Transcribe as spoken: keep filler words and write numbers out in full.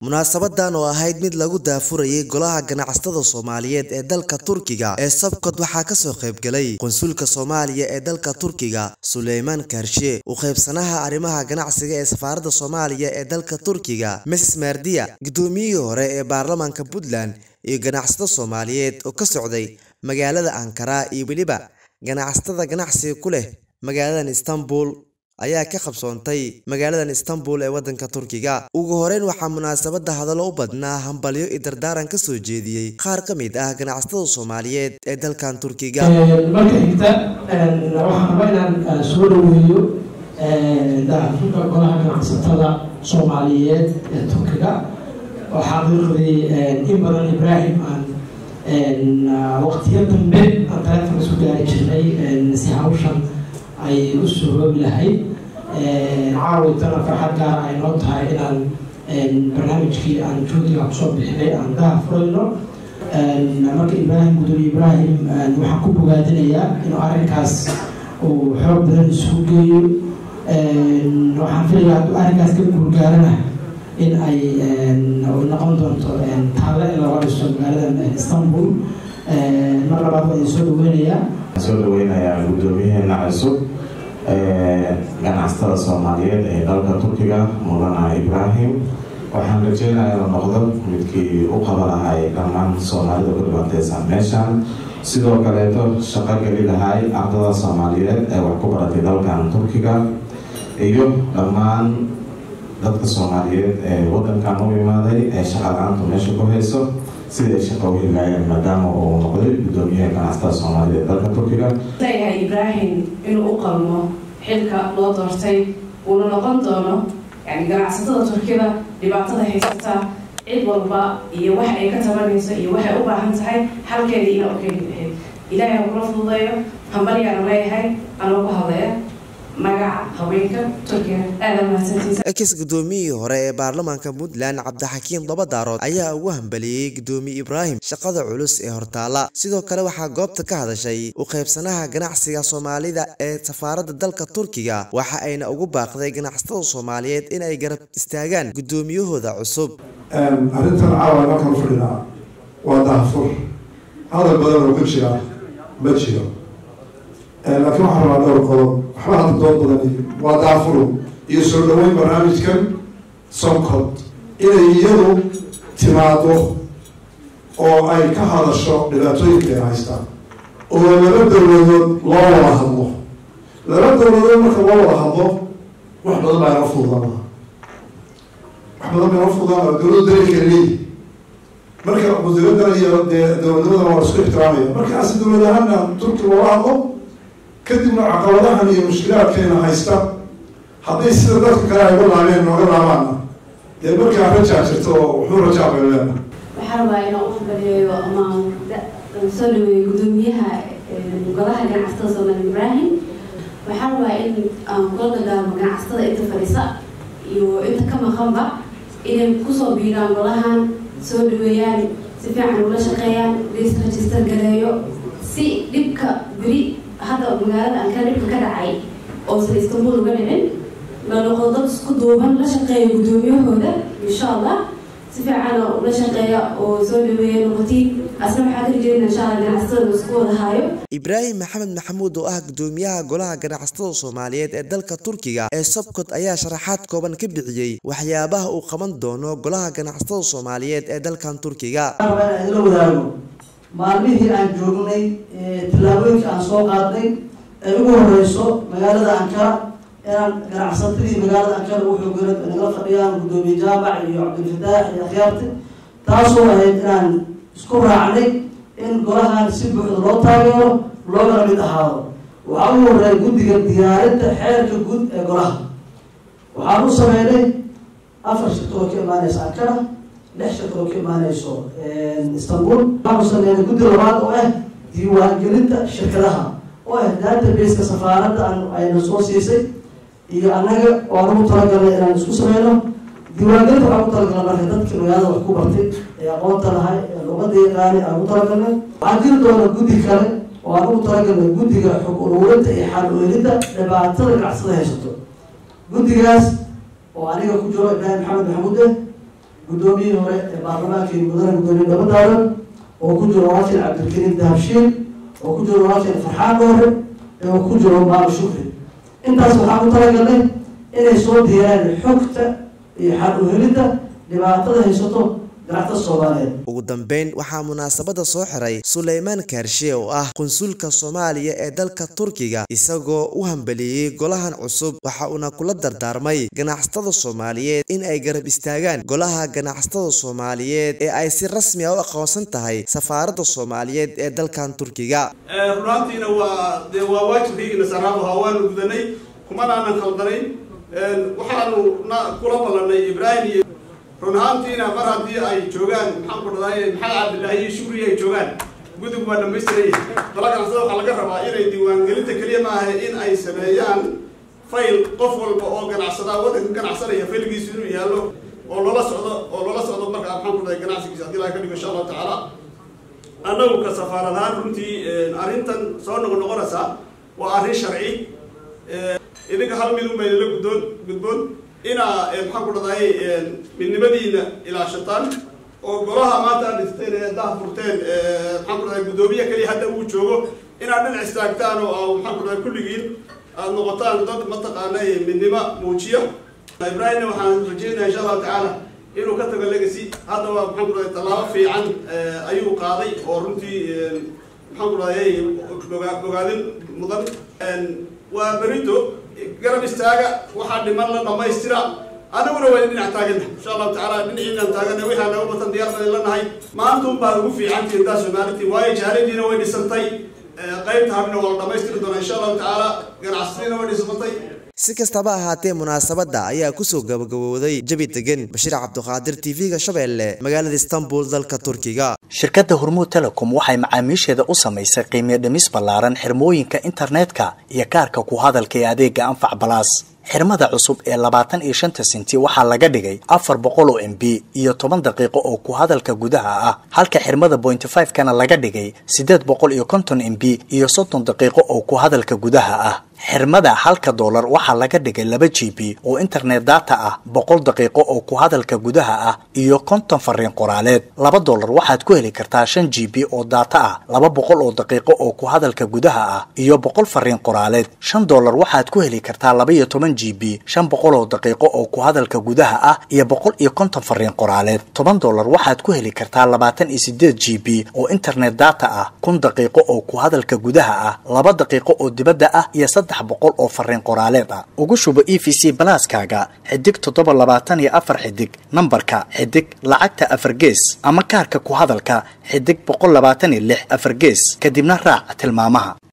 munaasabadan oo ahayd mid lagu daafurayay golaha ganacsatada Soomaaliyeed ee dalka Turkiga ee sabkod waxaa ka soo qayb galay konsulka Soomaaliya ee dalka Turkiga Suleyman Karshe oo qaybsanaha arrimaha ganacsiga ee safaaradda Soomaaliya ee dalka Turkiga Missus Mardiya gudoomiyihii hore ee baarlamaanka Puntland iyo ganacsatada Soomaaliyeed oo ka socday magaalada Ankara iyo waliba ganacsatada ganacsiga ku leh magaalada Istanbul ayaa ka qabsoontay magaalada Istanbul ee wadanka Turkiga ugu horeyn waxa munaasabada hadallo u badnaa hambalyo iyo dardaaran ka soo jeediyay qaar ka mid ah ganacsatada Soomaaliyeed ee dalkan Turkiga marka xigta waxaan rabaa inaan soo dhaweeyo daafurka golaha ganacsatada Soomaaliyeed ee Turkiga waxaa xaqiiqdii in badan Ibrahim aan waqtiyo dambe aan telefoon isku gaari jirnay si hawshan ay u soo bilahay caawintana farxad gaar ah ay noo tahay inaan barnaamijkii aan joogtiga kusoo bixinay aan daafurayno marka Ibrahim gudoomiye Ibrahim waxaan ku bogaadinayaa inuu arrinkaas uu xoog badan isugu geeyo waxaan filayaa hadduu arrinkaas ka guulgaarana in ay noqon doonto taale in laga dhiso magaalada Istanbul mar labaad waan soo dhaweynayaa soo dhaweynayaa gudoomiyaheena cusub ganacsatada Soomaaliyeed ee dalka Turkiga Mudane Ibrahim waxaan rajeynayaa inuu noqdo midkii u qaban lahay dhammaan Soomaalida ku dhibaataysan meeshan sidoo kaleeto shaqo geli lahay ardada Soomaaliyeed ee wax ku baratay dalkan Turkiga iyo dhammaan dadka Soomaaliyeed ee wadankan u imaaday ee shaqa la'aanta meesha ku hayso sida shaqo u helayaan maadaama uu noqday gudoomiyaha ganacsatada Soomaaliyeed ee dalka Turkiga leeyahay Ibrahim inuu u qalmo xilka loo doortay uu noqon doono yani ganacsatada Turkiga dhibaatada haysata cid walba iyo wax ay ka tabanayso iyo wax ay u baahan tahay halkeeda inuu u keenay Ilaahay ha kula fududeeyo hambaliyana leeyahay anoo ku hadlaya magaca haweenka Turkiga aad mahadsantihiin ex gudoomiyihii hore ee baarlamaanka Puntland Cabdixakiin Dabadaarood ayaa ugu hambaliyay gudoomiye Ibrahim shaqada culus ee hortaala sidoo kale waxaa goobta ka hadashay u qaybsanaha ganacsiga Soomaalida ee safaaradda dalka Turkiga waxa ayna ugu baaqday ganacsatada Soomaaliyeed in ay garab istaagaan gudoomiyahooda cusub arrintan caawa markaan fadhinaa waa daafur hadal badan oo ku jira ma jiro laakiin waxaan rabaa dhowr qodob waxba hadda dood badan waa daafuro iyo soo dhaweyn barnaamijkan Somkod inay iyadu timaado oo ay ka hadasho dhibaatooyinka ay haystaan oo laba dowladood loo wada hadlo laba dowladood marka loo wada hadlo wax badan baa inoo fududaan wax badan baa inoo fududaan dowladda dalkeena leeyihi marka wasiiraddan iyo dee dowladnimadana waa isku ixtiraamaya markaasi dowlad ahaana Turki loola hadlo kadibna caqabadahan iyo mushkilaadkeena haysta hadday sida dadka kale ay uga laabeen nooga laabaana dee markaa rajaa jirto oo wuxuu rajaa bayleena waxaan rabaa inaan u hambalyeeyo ama soo dhaweeyo gudoomiyaha golaha ganacsatada Soomaaliyeed Ibrahim waxaan rabaa in aan kula dagaamo ganacsatada inta fadhisa iyo inta ka maqanba inay kusoo biiraan golahan soo dhaweeyaan si fiican ula shaqeeyaan liis register gareeyo si dhibka beri هذا مجال أن كان يبقى كذا عاي أو سيستمر وجنين لو قدرت سكوت دوبن لا شقية قدوميه هذا إن شاء الله سفع أنا ولا شقية وزول وين وقتي أسمع حاجة جديدة إن شاء الله نحصل نسكور هايو إبراهيم محمد محمود oo ah gudoomiyaha golaha ganacsatada Soomaaliyeed ee dalka Turkiga ee sabkod ayaa sharaxaad kooban ka bixiyay waxyaabaha uu qaban doono golaha ganacsatada Soomaaliyeed ee dalkan Turkiga maalmihii aan joognay tilaabooyinka aan soo qaadnay ay ugu horeyso magaalada Ankara inaan ganacsatadii magaalada Ankara wuxuu garad nagala fadhiyaan gudoomiye Jaamac iyo Cabdilfataax iyo akhyaarta taasoo ahayd inaan isku raacnay in golahan si buuxda loo taageero loogana mid ahaado waxaa ugu horeeyay guddiga diyaarinta xeerka guud ee golaha waxaan u sameynay afar shirkad oo ka imaanaysa Ankara lix shirkad oo ka imaanayso Istanbul waxaan sameynay guddi labaad oo ah diiwaangelinta shirkadaha oo ah database-ka safaaradda ayna soo siisay iyo annaga waan ugu talagalnay inaan isku sameyno diiwaangelinta waxaan ugu talagalnay marka dadka magaalada wax ku bartay ee aqoonta lahay ee luqadda yaqaanay aan ugu talagalnay waxaan jiri doona guddi kale oo aan ugu talagalnay guddiga xog ururinta iyo xal u helidda dhibaatada ganacsada haysato guddigaas oo aniga ku jiro Ibrahim Maxamed Maxamuud guddoomiyihii hore ee baarlamaanka iyo mudane gudoomiye nabadaadan oo ku jiro walaalkeen cabdilkariim dahabshiil oo ku jiro walaalkeen farxaan dhoore oo ku jiro maal shukri intaas waxaan u talagalnay inay soo diyaaraan xogta iyo xal u helidda dhibaatada haysato ganacsatada Soomaaliyeed. Ugu dambeyn waxaa munaasabada soo xiray Suleymaan Kaarshe oo ah qunsulka Soomaaliya ee dalka Turkiga isagoo u hambaliyay golahan cusub waxa uu kula dardaarmay ganacsatada Soomaaliyeed in ay garab istaagaan golaha ganacsatada Soomaaliyeed ee ay si rasmi ah u aqoonsan tahay safaaradda Soomaaliyeed ee dalkan Turkiga. runtiina waa de waa waajibkiina saraabu hawaan gudanay kuma aanan khaldanayn waxaanu kula balanay Ibrahim runtiina mar haddii ay joogaan maxaan ku dhaday maxaa Cabdullaahi Shukri ay joogaan gudub waa dhamaystiray dalka waxa laga rabaa inay diiwaan gelinta kaliya ma aha in ay sameeyaan fayl qof walba oo ganacsada wadanka ganacsanaya faylkiisu inuu yaalo oo loola socdo oo loola socdo marka maxaan ku dhaday ganacsigiisa hadii la ka dhigo insha Allah taala anagu ka safaaradahan runtii arrintan soo noqon noqonaysa waa arrin sharci idinka hal mid u meeyay la guddoon gudboon ina maxaan ku dhaday midnimadiina ilaa shaytaan oo golaha maanta dhisteen ee daa furteen maxaan ku dhaday gudoomiye kaliya hadda uu joogo ina dhinac istaagtaan oo maxaan ku dhaday kulligiin aad noqotaan dad mataqaanay midnimo muujiya Ibrahim waxaan rajaynayaa insha Allah taala inuu ka tago legacy hadda waa maxaan ku dhaday talaabo fiican ayuu qaaday oo runtii maxaan ku dhaday bogaadin mudan waa berito garab istaaga waxa dhiman la dhamaystira anaguna way dhinac taagana insha Allah taala dhinaciina taagana waxa lagu batan diyaar baan lanahay maanta un baa ugu fiican tiinta Soomaaliyeed way jaaladina way dhisantay qaybta habna wala dhamaystiri doona insha Allah taala ganacsiina way dhisantay si kastaba ahaatee munaasabada ayaa ku soo gabagabowday jabi degan Bashiir Cabduqaadir T V-ga Shabeelle magaalada Istanbul dalka Turkiga. Shirkadda Hormuud Telecom waxay macaamiisheeda u samaysay qiimo dhimis ballaaran xirmooyinka internetka iyo kaarka ku hadalka ee adeega Anfac Plus. xirmada cusub ee labaatan iyo shan senti waxaa laga dhigay afar boqol oo M B iyo toban daqiiqo oo ku hadalka gudaha ah halka xirmada point five kana laga dhigay sideed boqol iyo konton M B iyo soddon daqiiqo oo ku hadalka gudaha ah xirmada halka dollar waxaa laga dhigay laba G B oo internet data ah boqol daqiiqo oo ku hadalka gudaha ah iyo konton fariin qoraaleed laba dollar waxaad ku heli kartaa shan G B oo data ah laba boqol oo daqiiqo oo ku hadalka gudaha ah iyo boqol fariin qoraaleed shan dollar waxaad ku heli kartaa laba iyo toban G B shan boqol oo daqiiqo oo ku hadalka gudaha ah iyo boqol iyo konton fariin qoraaleed toban dollar waxaad ku heli kartaa labaatan iyo sideed G B oo internet data ah kun daqiiqo oo ku hadalka gudaha ah laba daqiiqo oo dibadda ah iyo saddex boqol oo fariin qoraaleed ah ugu shubo E V C Plus kaaga xidig toddoba labaatan iyo afar xidig nambarka xidig lacagta afar gees ama kaarka ku hadalka xidig boqol labaatan iyo lix afar gees kadibna raac tilmaamaha.